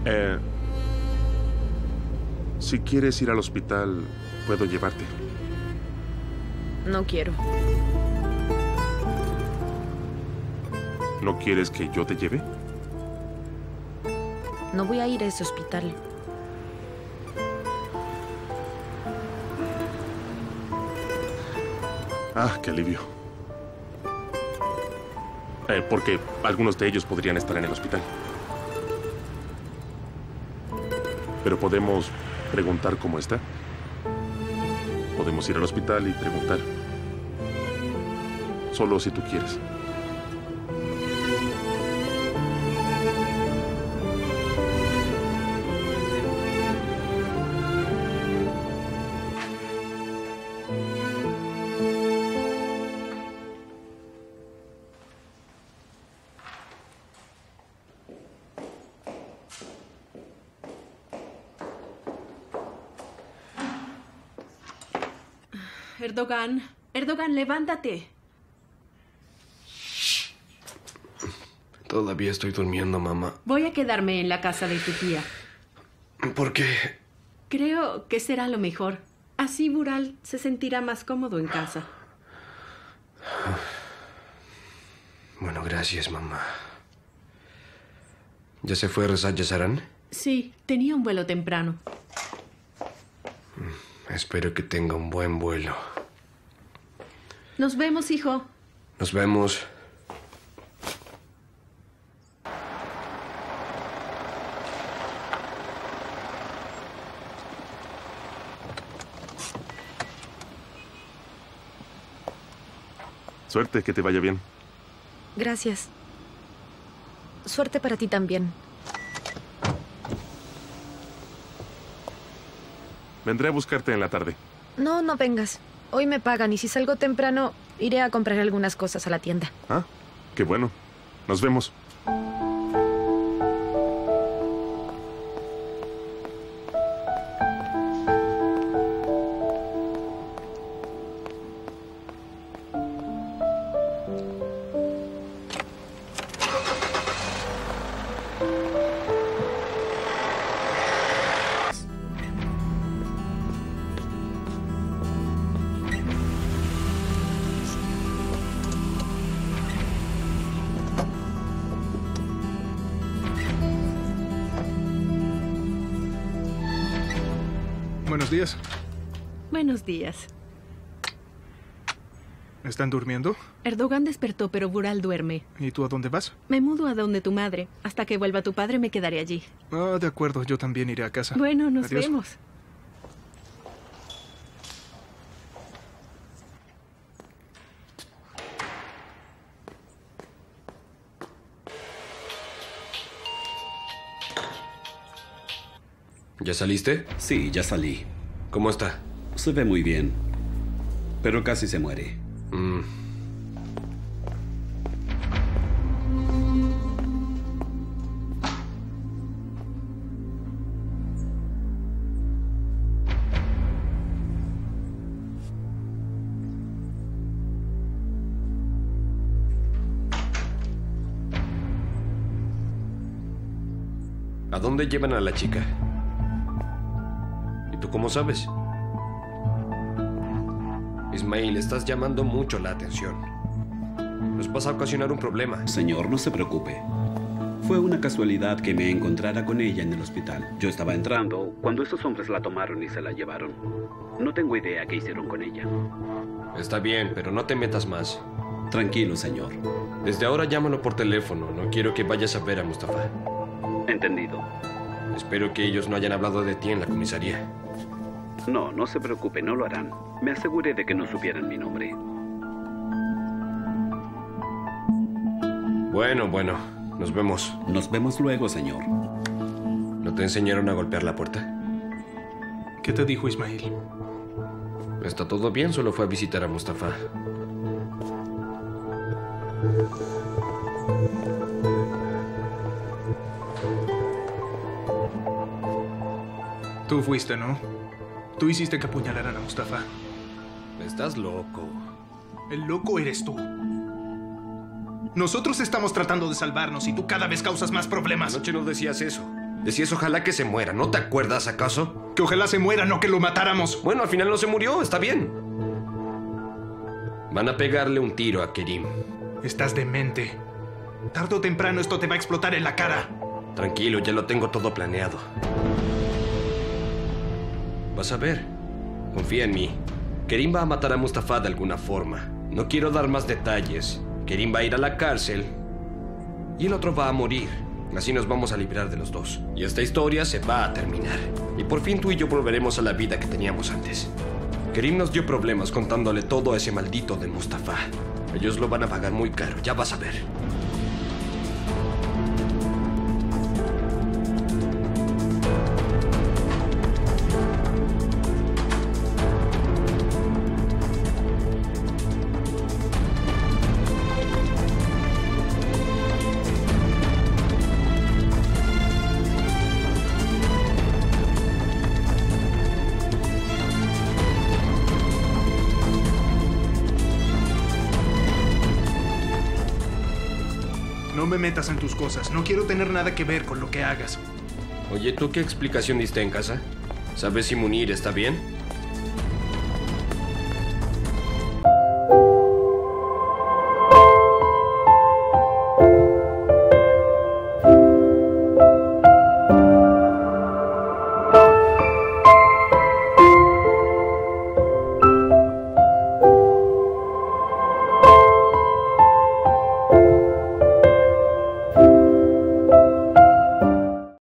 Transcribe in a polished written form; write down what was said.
Si quieres ir al hospital, puedo llevarte. No quiero. ¿No quieres que yo te lleve? No voy a ir a ese hospital. Ah, qué alivio. Porque algunos de ellos podrían estar en el hospital. Pero podemos preguntar cómo está. Podemos ir al hospital y preguntar. Solo si tú quieres. Erdogan, levántate. Todavía estoy durmiendo, mamá. Voy a quedarme en la casa de tu tía. ¿Por qué? Creo que será lo mejor. Así Vural se sentirá más cómodo en casa. Bueno, gracias, mamá. ¿Ya se fue Reza Yasaran? Sí, tenía un vuelo temprano. Espero que tenga un buen vuelo. Nos vemos, hijo. Nos vemos. Suerte, que te vaya bien. Gracias. Suerte para ti también. Vendré a buscarte en la tarde. No, no vengas. Hoy me pagan y si salgo temprano, iré a comprar algunas cosas a la tienda. Ah, qué bueno. Nos vemos. Buenos días. Buenos días. ¿Están durmiendo? Erdogan despertó, pero Vural duerme. ¿Y tú a dónde vas? Me mudo a donde tu madre. Hasta que vuelva tu padre me quedaré allí. Ah, de acuerdo. Yo también iré a casa. Bueno, nos Adiós. vemos. ¿Ya saliste? Sí, ya salí. ¿Cómo está? Se ve muy bien, pero casi se muere. ¿A dónde llevan a la chica? ¿Y tú cómo sabes? Ismail, estás llamando mucho la atención. Nos vas a ocasionar un problema. Señor, no se preocupe. Fue una casualidad que me encontrara con ella en el hospital. Yo estaba entrando cuando esos hombres la tomaron y se la llevaron. No tengo idea qué hicieron con ella. Está bien, pero no te metas más. Tranquilo, señor. Desde ahora llámalo por teléfono. No quiero que vayas a ver a Mustafa. Entendido. Espero que ellos no hayan hablado de ti en la comisaría. No, no se preocupe, no lo harán. Me aseguré de que no supieran mi nombre. Bueno, nos vemos. Nos vemos luego, señor. ¿No te enseñaron a golpear la puerta? ¿Qué te dijo Ismail? Está todo bien, solo fue a visitar a Mustafa. Tú fuiste, ¿no? Tú hiciste que apuñalaran a Mustafa. Estás loco. El loco eres tú. Nosotros estamos tratando de salvarnos y tú cada vez causas más problemas. Anoche no decías eso. Decías ojalá que se muera, ¿no te acuerdas acaso? Que ojalá se muera, no que lo matáramos. Bueno, al final no se murió, está bien. Van a pegarle un tiro a Kerim. Estás demente. Tarde o temprano esto te va a explotar en la cara. Tranquilo, ya lo tengo todo planeado. Vas a ver. Confía en mí. Kerim va a matar a Mustafa de alguna forma. No quiero dar más detalles. Kerim va a ir a la cárcel y el otro va a morir. Así nos vamos a librar de los dos. Y esta historia se va a terminar. Y por fin tú y yo volveremos a la vida que teníamos antes. Kerim nos dio problemas contándole todo a ese maldito de Mustafa. Ellos lo van a pagar muy caro, ya vas a ver. No me metas en tus cosas. No quiero tener nada que ver con lo que hagas. Oye, ¿tú qué explicación diste en casa? ¿Sabes si Munir está bien?